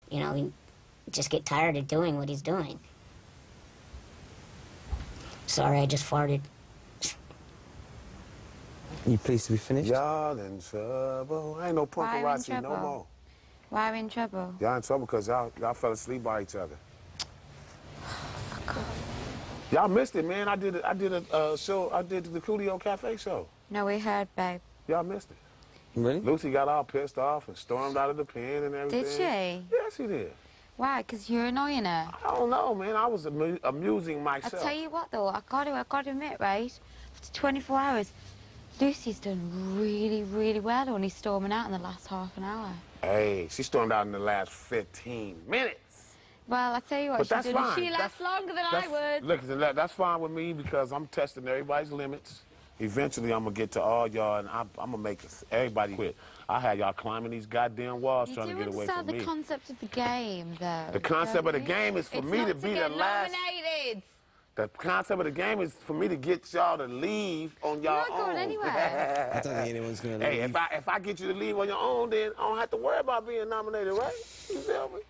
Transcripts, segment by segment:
You know, he just get tired of doing what he's doing. Sorry, I just farted. You pleased to be finished? Y'all in trouble. Ain't no paparazzi no more. Why are we in trouble? Y'all in trouble because y'all fell asleep by each other. Y'all missed it, man. I did a show. I did the Coolio Cafe show. No, we heard, babe. Y'all missed it. Really? Lucy got all pissed off and stormed out of the pen and everything. Did she? Yeah, she did. Why? Because you're annoying her? I don't know, man. I was amusing myself. I'll tell you what, though. I got to admit, right? After 24 hours, Lucy's done really, really well only storming out in the last half an hour. Hey, she stormed out in the last 15 minutes. Well, I tell you what, But that's fine. She lasts longer than I would. Look, that's fine with me because I'm testing everybody's limits. Eventually, I'm going to get to all y'all, and I'm going to make everybody quit. I had y'all climbing these goddamn walls trying to get away from me. You do understand the concept of the game, though. The concept of the game is for me to be the last. Nominated. The concept of the game is for me to get y'all to leave on y'all own. You're not going anywhere. I don't think anyone's going to leave. Hey, if I get you to leave on your own, then I don't have to worry about being nominated, right? You feel me?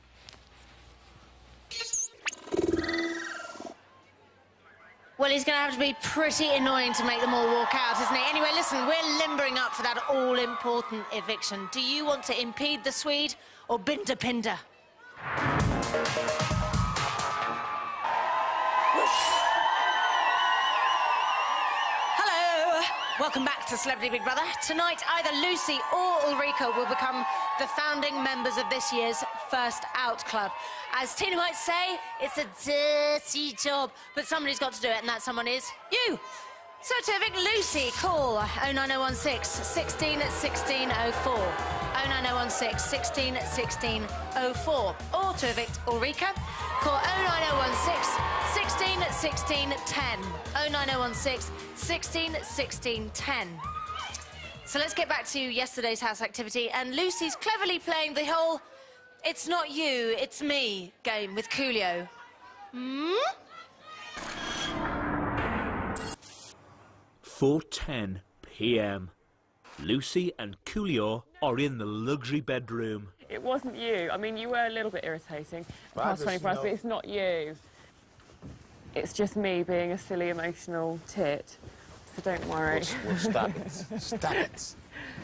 Well, he's going to have to be pretty annoying to make them all walk out, isn't he? Anyway, listen, we're limbering up for that all-important eviction. Do you want to impede the Swede or Binder Pinder? Hello! Welcome back to Celebrity Big Brother. Tonight, either Lucy or Ulrika will become the founding members of this year's First Out Club. As Tina might say, it's a dirty job, but somebody's got to do it, and that someone is you. So to evict Lucy, call 09016 16 16 04. 09016 16 16 04. Or to evict Ulrika, call 09016 16 16 10. 09016 16 16 10. So let's get back to yesterday's house activity, and Lucy's cleverly playing the whole "it's not you, it's me" game with Coolio. 4:10 p.m. Lucy and Coolio are in the luxury bedroom. It wasn't you. I mean, you were a little bit irritating the past 24 hours, but it's not you. It's just me being a silly, emotional tit. So don't worry. Well, stop it. Stop it.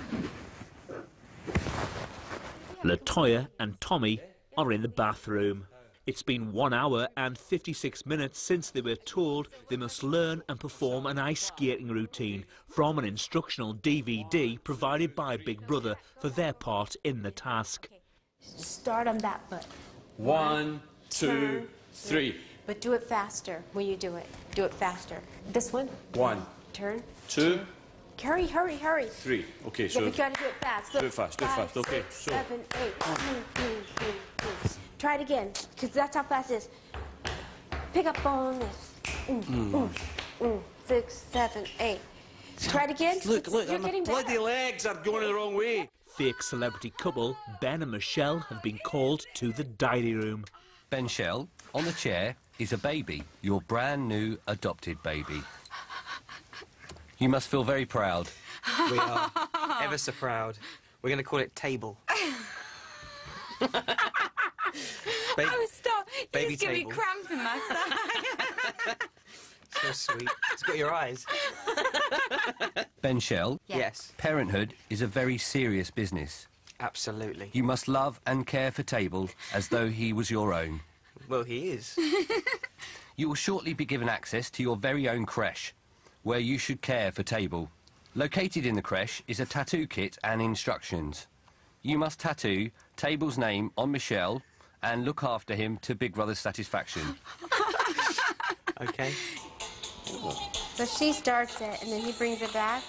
LaToya and Tommy are in the bathroom. It's been 1 hour and 56 minutes since they were told they must learn and perform an ice skating routine from an instructional DVD provided by Big Brother for their part in the task. Start on that foot. 1, 2, 3. But do it faster when you do it. Do it faster. This one. 1. Turn. 2. Hurry, hurry, hurry. 3. Okay, so... But we gotta do it fast. Look, do it fast, do it fast. Okay, 6, so... 7, 8. Try it again, because that's how fast it is. Pick up on this. 6, 7, 8. Try it again. Look, You're my getting bloody better. legs are going the wrong way. Fake celebrity couple Ben and Michelle have been called to the diary room. Ben Shell, on the chair is a baby, your brand new adopted baby. You must feel very proud. We are ever so proud. We're going to call it Table. Stop. Baby Just give me table. cramp in my side. So sweet. It's got your eyes. Ben Shell, Yes, parenthood is a very serious business. absolutely. You must love and care for Table as though he was your own. Well, he is. You will shortly be given access to your very own creche, where you should care for Table. Located in the creche is a tattoo kit and instructions. You must tattoo Table's name on Michelle and look after him to Big Brother's satisfaction. Okay. So she starts it, and then he brings it back.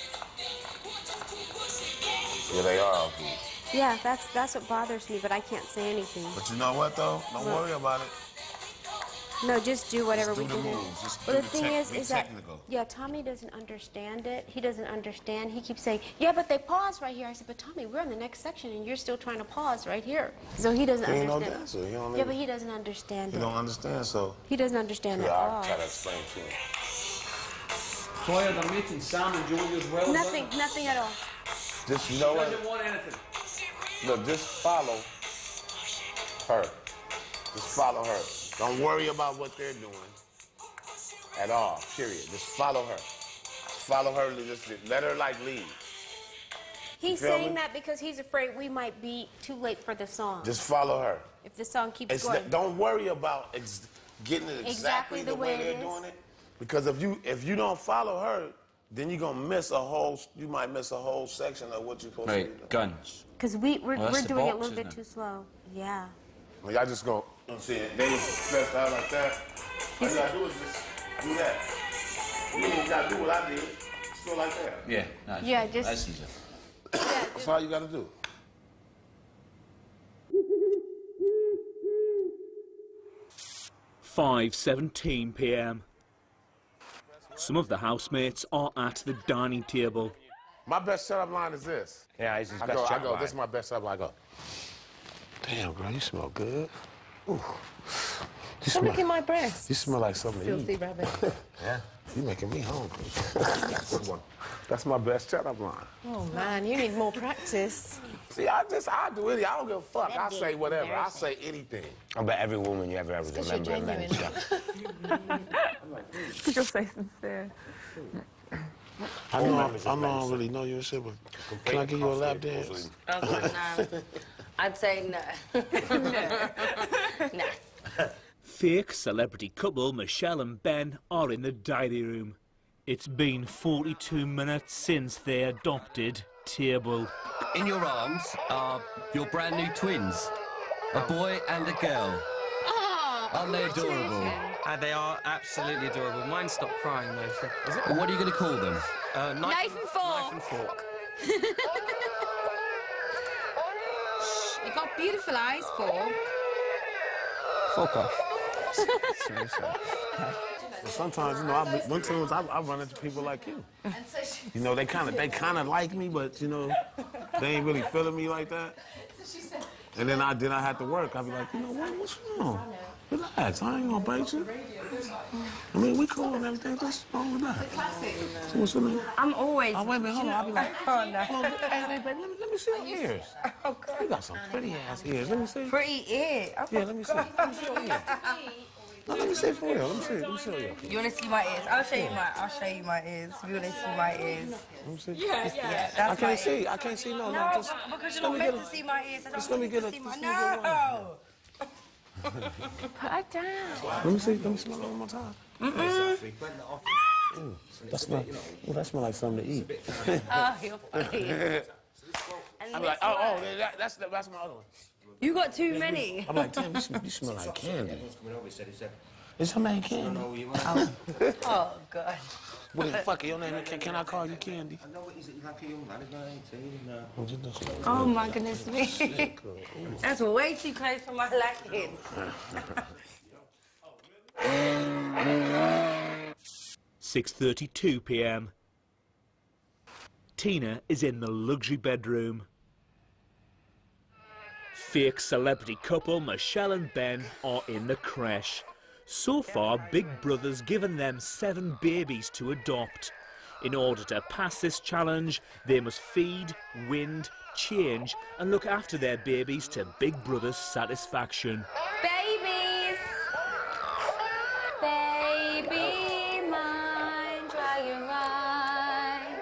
Yeah, they are ugly. Yeah, that's what bothers me, but I can't say anything. But you know what, though? Don't worry about it. No, just do whatever Just do we the do. moves. Just Well, do the the thing be is that, technical. yeah, Tommy doesn't understand it. He doesn't understand. He keeps saying, yeah, but they pause right here. I said, but Tommy, we're in the next section, and you're still trying to pause right here. So he doesn't He ain't no understand. dancer. He don't Yeah, but he doesn't understand He it. don't understand, so... He doesn't understand at Yeah, all. I'll try to explain to him. Toya, they're meeting Sam and Joey as well. Nothing at all. Just, you know what? Doesn't want anything. Look, just follow. Her. Just follow her. Don't worry about what they're doing at all, period. Just follow her. Follow her, just let her, like, lead. He's saying that because he's afraid we might be too late for the song. Just follow her. If the song keeps going. Don't worry about getting it exactly the way they're doing it. Because if you don't follow her, then you're gonna you might miss a whole section of what you're supposed to be doing. Guns. Because we're doing it a little bit too slow. Yeah. Well, y'all just go, see it, they stressed out like that. All you gotta do is just do that. You ain't gotta do what I did. Just go like that. Yeah, nice. Yeah, just... That's easy. That's all you gotta do. "5:17 p.m. Some of the housemates are at the dining table. My best setup line is this. Yeah, it's his I best go, setup line. this is my best setup line. I go, damn, girl, you smell good. Ooh. Stop licking my breast. You smell like something to Filthy eat. rabbit. Yeah. You making me hungry. Good one. That's my best setup line. Oh, man, you need more practice. See, I do anything. I don't give a fuck. I say whatever. I say anything. I bet every woman you ever was a member of men's. Because you're so sincere. I know I don't really know you and shit, but can I give you a lap dance? No. I'd say no. No. Fake celebrity couple Michelle and Ben are in the diary room. It's been 42 minutes since they adopted Table. In your arms are your brand new twins, a boy and a girl. Oh, Aren't they adorable? They are absolutely adorable. Mine stopped crying, though. So, is it? What are you going to call them? Knife and fork. Knife and fork. You got beautiful eyes, Fork. Fuck off. Sorry. Sometimes, you know, I run into people like you. You know, they kind of like me, but you know, they ain't really feeling me like that. And then I had to work. I'd be like, you know what? What's wrong? Relax. I ain't gonna bite you. I mean, we cool and everything. What's wrong with that? So what's your name? I'm always... Oh, wait a minute, hold on. I'll be like, oh, no. Hey, baby, let me see your ears. Oh, God. You got some pretty-ass ears. Let me see. Pretty ear? Oh, yeah, let me see. Let me see your ears. No, let me see for real. Let me see your ears. You want to see my ears? I'll show you my ears. If you want to see my ears. Let me see. Yeah, that's I can't see. No, just... because you're not meant to see my ears. Just let me get a... No! Put her down. Let me smell it one more time. Ooh, that smells like something to eat. Oh, you're funny. I'm like, that's my other one. You got too many. I'm like, damn, you smell like candy. Is her name Candy? Oh, God. Well, fuck it, your name, can I call you Candy? Oh, my goodness me. That's way too close for my liking. 6:32 p.m. Tina is in the luxury bedroom. Fake celebrity couple Michelle and Ben are in the creche. So far, Big Brother's given them 7 babies to adopt. In order to pass this challenge, they must feed, wind, change and look after their babies to Big Brother's satisfaction. Babies! Baby mine, dry your eyes.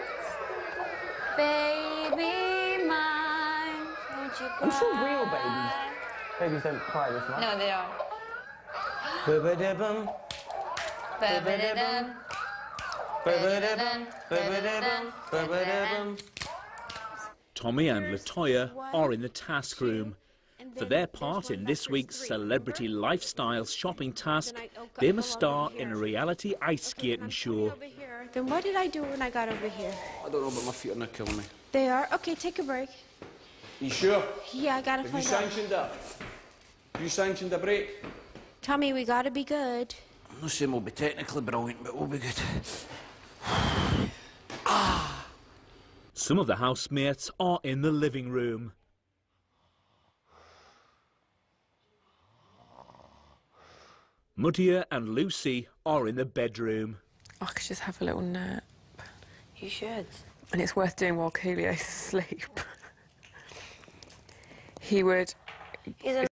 Baby mine, don't you cry. I'm sure real babies. Babies don't cry this much. No, they are. Ba-ba-da-bum. Ba-ba-da-dum. Ba-ba-da-bum. Ba-ba-da-bum. Ba-ba-da-bum. Tommy and Latoya are in the task room. For their part in this week's Celebrity Lifestyle shopping task, they must star in a reality ice skating show. Then what did I do when I got over here? I don't know, but my feet are not killing me. They are? Okay, take a break. You sure? Yeah, I gotta Have you find out. sanctioned that? Have you sanctioned a break? Tommy, we gotta be good. I'm not saying we'll be technically brilliant, but we'll be good. Some of the housemates are in the living room. Mutia and Lucy are in the bedroom. I could just have a little nap. You should. And it's worth doing while Coolio's asleep. He would...